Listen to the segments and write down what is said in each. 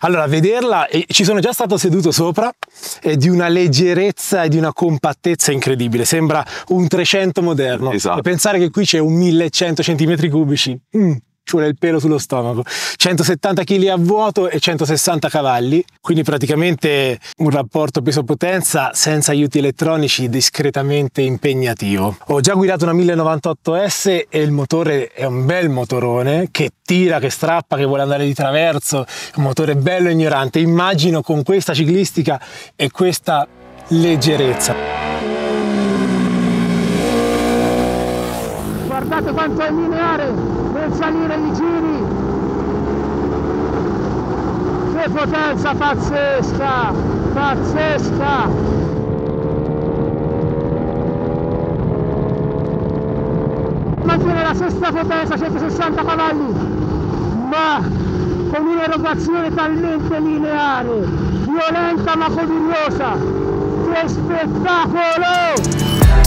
Allora, vederla, e ci sono già stato seduto sopra, è di una leggerezza e di una compattezza incredibile, sembra un 300 moderno. Esatto. E pensare che qui c'è un 1100 centimetri cubici, ci vuole il pelo sullo stomaco. 170 kg a vuoto e 160 cavalli, quindi praticamente un rapporto peso-potenza senza aiuti elettronici discretamente impegnativo. Ho già guidato una 1098S e il motore è un bel motorone che tira, che strappa, che vuole andare di traverso, è un motore bello e ignorante. Immagino con questa ciclistica e questa leggerezza. Guardate quanto è lineare nel salire i giri, che potenza pazzesca, pazzesca. Mantiene la stessa potenza, 160 cavalli, ma con un'erogazione talmente lineare, violenta ma poderosa. Che spettacolo!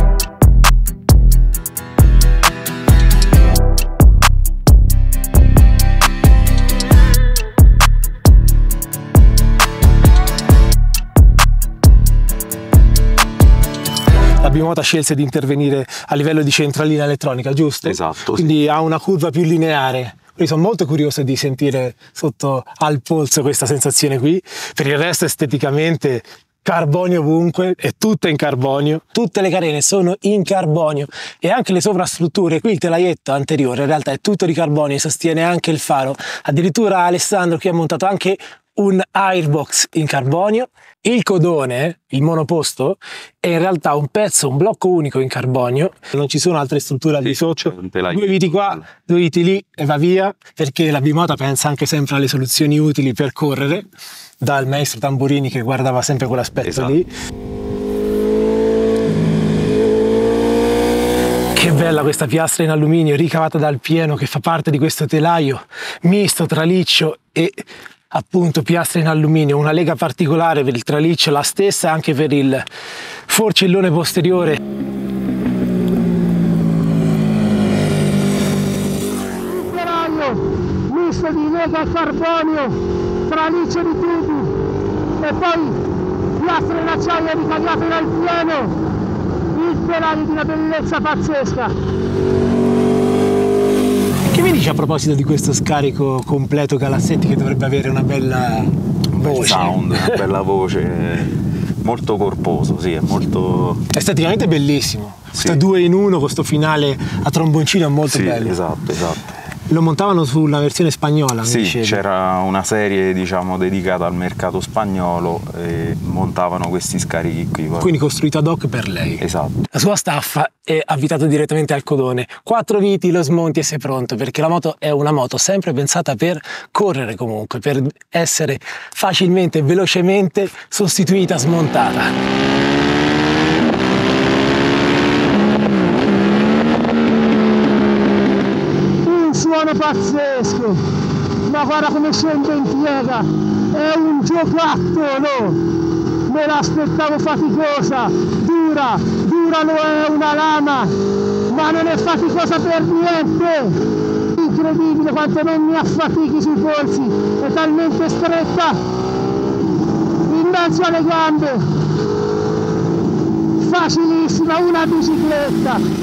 La Bimota scelse di intervenire a livello di centralina elettronica, giusto? Esatto. Quindi ha una curva più lineare. Quindi sono molto curioso di sentire sotto al polso questa sensazione qui. Per il resto esteticamente carbonio ovunque, è tutta in carbonio. Tutte le carene sono in carbonio e anche le sovrastrutture. Qui il telaietto anteriore in realtà è tutto di carbonio e sostiene anche il faro. Addirittura Alessandro qui ha montato anche un airbox in carbonio. Il codone, il monoposto, è in realtà un pezzo, un blocco unico in carbonio. Non ci sono altre strutture al di sotto. Due viti qua, due viti lì e va via, perché la Bimota pensa anche sempre alle soluzioni utili per correre, dal maestro Tamburini che guardava sempre quell'aspetto esatto. lì. Che bella questa piastra in alluminio ricavata dal pieno che fa parte di questo telaio misto traliccio e appunto piastre in alluminio, una lega particolare per il traliccio, la stessa anche per il forcellone posteriore. Il telaio misto di lega e carbonio, traliccio di tubi e poi piastre in acciaio ricavate dal pieno, il telaio di una bellezza pazzesca. Che mi dici a proposito di questo scarico completo Galassetti che dovrebbe avere una bella voce? Sound, una bella voce, molto corposo, sì, è molto... Esteticamente bellissimo. Sì. Questo 2 in 1, questo finale a tromboncino è molto sì, bello. Esatto, esatto. Lo montavano sulla versione spagnola, mi sì, dicevi. c'era una serie diciamo dedicata al mercato spagnolo e montavano questi scarichi qui. Quindi costruito ad hoc per lei. Esatto. La sua staffa è avvitata direttamente al codone. 4 viti, lo smonti e sei pronto, perché la moto è una moto sempre pensata per correre comunque, per essere facilmente e velocemente sostituita, smontata. Suono pazzesco, ma guarda come scende in piega, è un giocattolo, me l'aspettavo faticosa, dura lo è una lama, ma non è faticosa per niente, incredibile quanto non mi affatichi sui polsi, è talmente stretta, in mezzo alle gambe, facilissima, una bicicletta.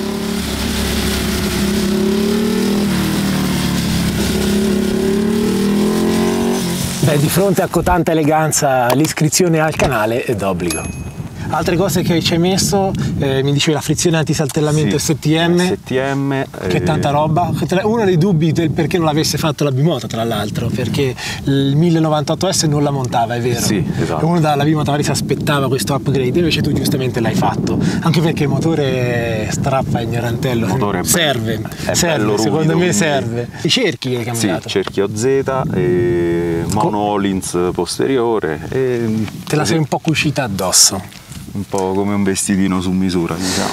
Beh, di fronte a tanta eleganza l'iscrizione al canale è d'obbligo. Altre cose che ci hai messo, mi dicevi la frizione antisaltellamento sì, STM, STM che è tanta roba. Uno dei dubbi del perché non l'avesse fatto la Bimota, tra l'altro, perché il 1098S non la montava, è vero? Sì, esatto. E uno dalla Bimota magari si aspettava questo upgrade, invece tu giustamente l'hai fatto, anche perché il motore strappa ignorantello. Il motore serve, bello secondo ruvido, me serve. I cerchi hai cambiato? Sì, cerchio Z, mono Hollins posteriore e te la sei un po' cucita addosso. Un po' come un vestitino su misura, diciamo.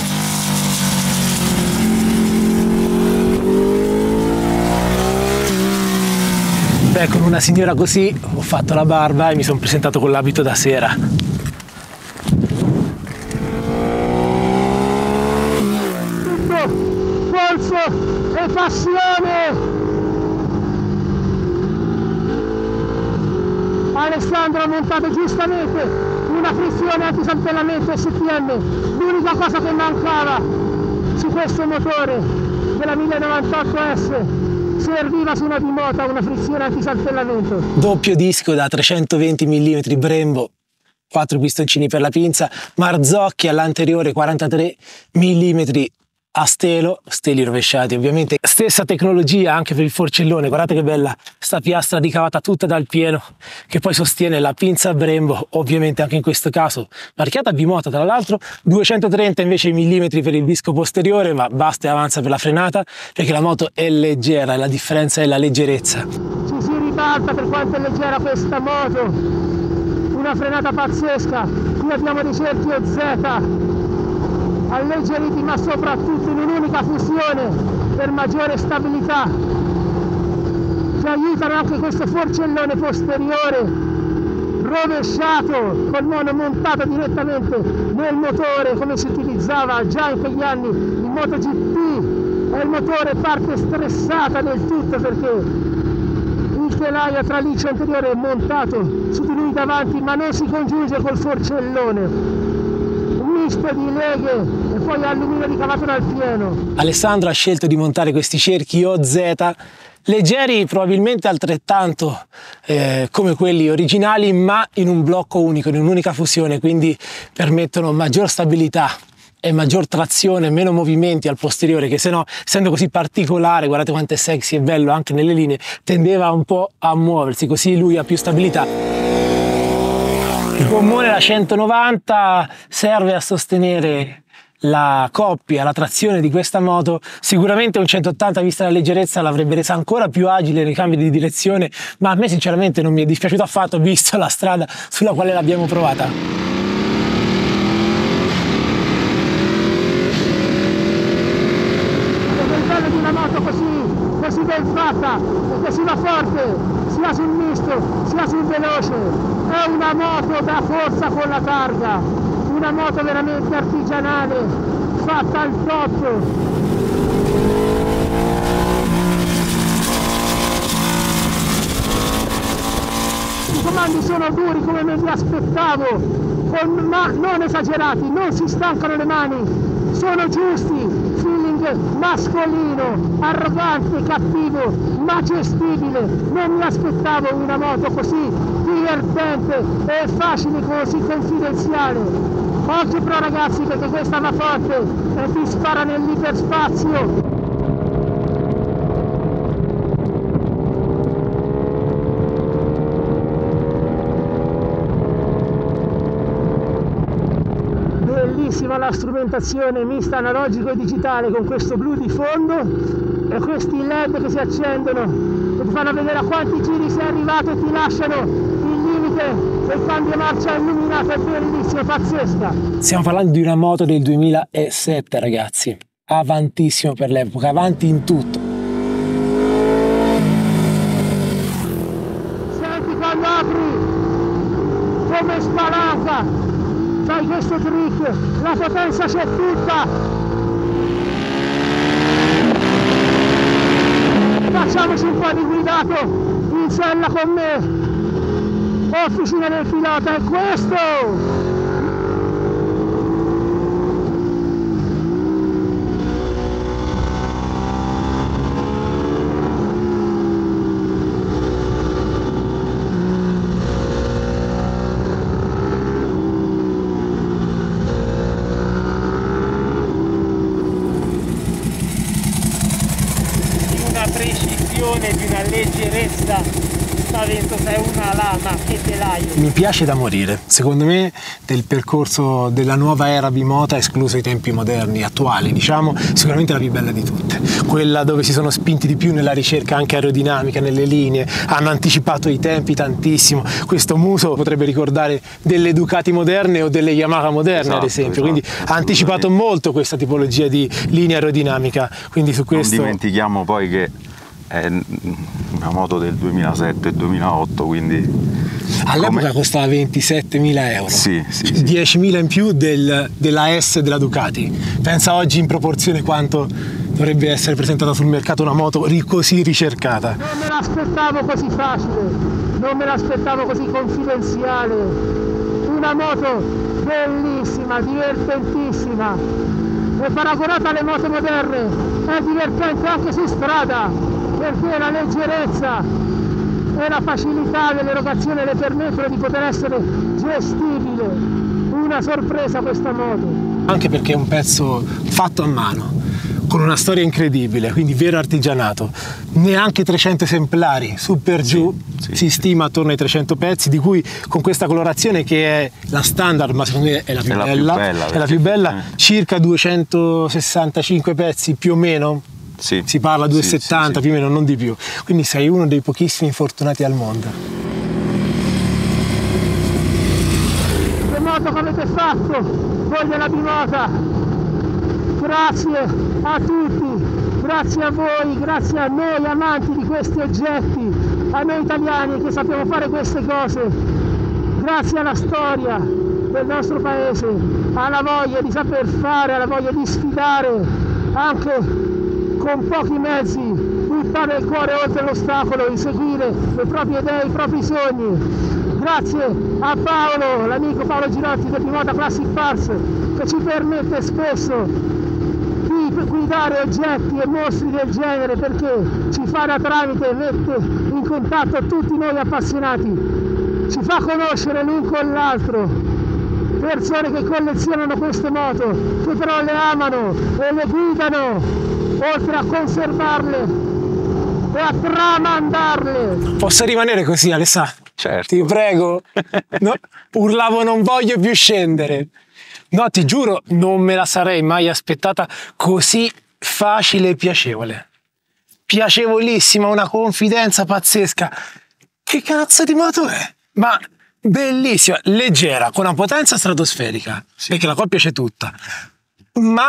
Beh, con una signora così ho fatto la barba e mi sono presentato con l'abito da sera. Polso e passione! Alessandro ha montato giustamente una frizione antisaltellamento STM, l'unica cosa che mancava su questo motore della 1098S, serviva su una bimota una frizione antisaltellamento. Doppio disco da 320 mm Brembo, 4 pistoncini per la pinza, Marzocchi all'anteriore 43 mm a stelo, steli rovesciati ovviamente, stessa tecnologia anche per il forcellone. Guardate che bella sta piastra ricavata tutta dal pieno che poi sostiene la pinza Brembo, ovviamente anche in questo caso marchiata bimota tra l'altro, 230 invece millimetri per il disco posteriore, ma basta e avanza per la frenata perché la moto è leggera e la differenza è la leggerezza. Ci si ribalta per quanto è leggera questa moto, una frenata pazzesca. Qui abbiamo dei cerchi OZ alleggeriti ma soprattutto in un'unica fusione per maggiore stabilità, che aiutano anche questo forcellone posteriore rovesciato col mono montato direttamente nel motore come si utilizzava già in quegli anni in MotoGP, e il motore parte stressata del tutto perché il telaio a traliccio anteriore è montato su di lui davanti ma non si congiunge col forcellone, misto di leghe e poi alluminio ricavato dal pieno. Alessandro ha scelto di montare questi cerchi OZ leggeri, probabilmente altrettanto come quelli originali, ma in un blocco unico, in un'unica fusione, quindi permettono maggior stabilità e maggior trazione, meno movimenti al posteriore, che se no, essendo così particolare, guardate quanto è sexy e bello anche nelle linee, tendeva un po' a muoversi, così lui ha più stabilità. Il gommone da 190 serve a sostenere la coppia, la trazione di questa moto. Sicuramente un 180 vista la leggerezza l'avrebbe resa ancora più agile nei cambi di direzione, ma a me sinceramente non mi è dispiaciuto affatto visto la strada sulla quale l'abbiamo provata. Il bello di una moto così ben fatta e che si va forte sia sul misto sia sul veloce. È una moto da forza con la targa, una moto veramente artigianale, fatta al top. I comandi sono duri come me li aspettavo, ma non esagerati, non si stancano le mani, sono giusti. Feeling mascolino, arrogante, cattivo, ma gestibile. Non mi aspettavo una moto così divertente e facile, così confidenziale. Occhio però ragazzi, perché questa va forte e ti spara nell'iperspazio. Bellissima la strumentazione mista analogico e digitale con questo blu di fondo e questi LED che si accendono e ti fanno vedere a quanti giri sei arrivato e ti lasciano il limite del cambio marcia illuminato. È bellissima, pazzesca. Stiamo parlando di una moto del 2007 ragazzi, avantissimo per l'epoca, avanti in tutto. Senti quando apri come spalanca, fai questo trick, la potenza c'è tutta. Facciamoci un po' di guidato in sella con me. Officina del pilota è questo. Di una leggerezza spaventosa, è una lama, che telaio. Mi piace da morire. Secondo me del percorso della nuova era bimota, escluso i tempi moderni, attuali diciamo, sicuramente la più bella di tutte, quella dove si sono spinti di più nella ricerca anche aerodinamica, nelle linee, hanno anticipato i tempi tantissimo. Questo muso potrebbe ricordare delle Ducati moderne o delle Yamaha moderne, esatto, ad esempio, quindi ha anticipato molto questa tipologia di linea aerodinamica, quindi su questo non dimentichiamo poi che è una moto del 2007-2008, quindi all'epoca costava 27.000 euro, sì. 10.000 in più della S della Ducati. Pensa oggi in proporzione quanto dovrebbe essere presentata sul mercato una moto così ricercata. Non me l'aspettavo così facile, non me l'aspettavo così confidenziale. Una moto bellissima, divertentissima, e paragonata alle moto moderne è divertente anche su strada, perché la leggerezza e la facilità dell'erogazione le permettono di poter essere gestibile. Una sorpresa questa moto. Anche perché è un pezzo fatto a mano, con una storia incredibile, quindi vero artigianato. Neanche 300 esemplari, su per giù, si stima attorno ai 300 pezzi, di cui con questa colorazione che è la standard, ma secondo me è la più bella, è la più bella, circa 265 pezzi più o meno. Sì. Si parla 270 più o meno, non di più. Quindi sei uno dei pochissimi fortunati al mondo. Che moto che avete fatto voi della Bimota! Grazie a tutti, grazie a voi, grazie a noi amanti di questi oggetti, a noi italiani che sappiamo fare queste cose, grazie alla storia del nostro paese, alla voglia di saper fare, alla voglia di sfidare, anche con pochi mezzi, buttare il cuore oltre l'ostacolo, inseguire le proprie idee, i propri sogni. Grazie a Paolo, l'amico Paolo Girotti del Bimota Classic Parts, che ci permette spesso di guidare oggetti e mostri del genere, perché ci fa da tramite, mette in contatto tutti noi appassionati, ci fa conoscere l'un con l'altro, persone che collezionano queste moto, che però le amano e le guidano, oltre a conservarle e a tramandarle. Posso rimanere così, Alessandro? Certo. Ti prego. No, urlavo non voglio più scendere. No, ti giuro, non me la sarei mai aspettata così facile e piacevole. Piacevolissima, una confidenza pazzesca. Che cazzo di moto è? Ma bellissima, leggera, con una potenza stratosferica, perché la coppia c'è tutta. Ma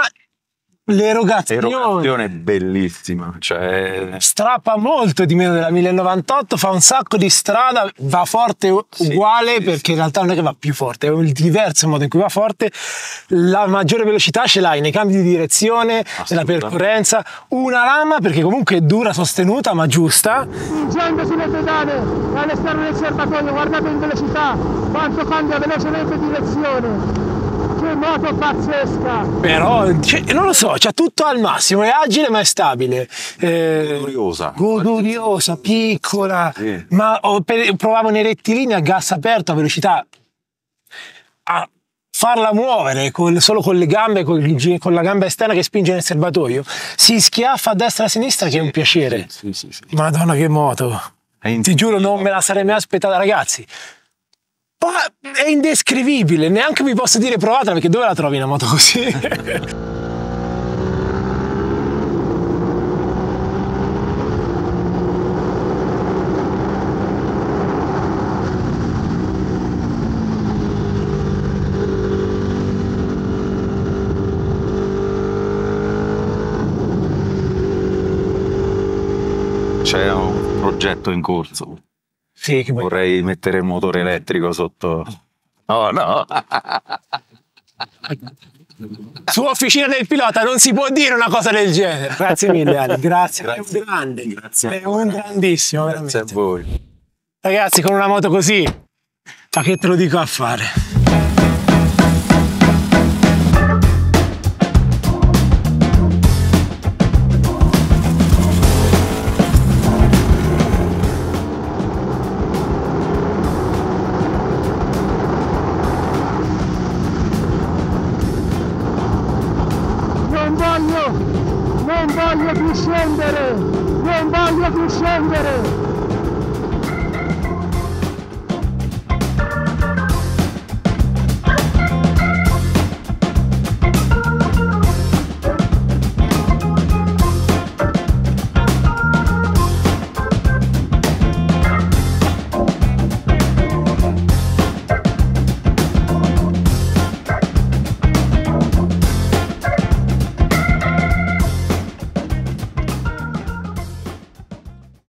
l'erogazione è bellissima, cioè strappa molto di meno della 1098, fa un sacco di strada, va forte uguale, perché in realtà non è che va più forte, è un diverso modo in cui va forte. La maggiore velocità ce l'hai nei cambi di direzione, nella percorrenza, una lama perché comunque è dura, sostenuta ma giusta. Spingendo sulle pedane all'esterno del serbatoio, guardate in velocità quanto cambia velocemente direzione. Che moto pazzesca! Però, non lo so, c'ha tutto al massimo, è agile ma è stabile. Goduriosa, piccola, ma provavo nei rettilini a gas aperto a velocità, a farla muovere solo con le gambe, con la gamba esterna che spinge nel serbatoio. Si schiaffa a destra e a sinistra, che è un piacere. Madonna che moto! Ti giuro, non me la sarei mai aspettata, ragazzi. È indescrivibile, neanche vi posso dire provatela, perché dove la trovi una moto così? C'è un progetto in corso. Sì, che vorrei mettere il motore elettrico sotto. Oh no! Su Officina del Pilota non si può dire una cosa del genere. Grazie mille, Ali. Grazie. È un grande. Grazie. È un grandissimo, veramente. Grazie a voi. Ragazzi, con una moto così, ma che te lo dico a fare? Non voglio più scendere! Non voglio più scendere!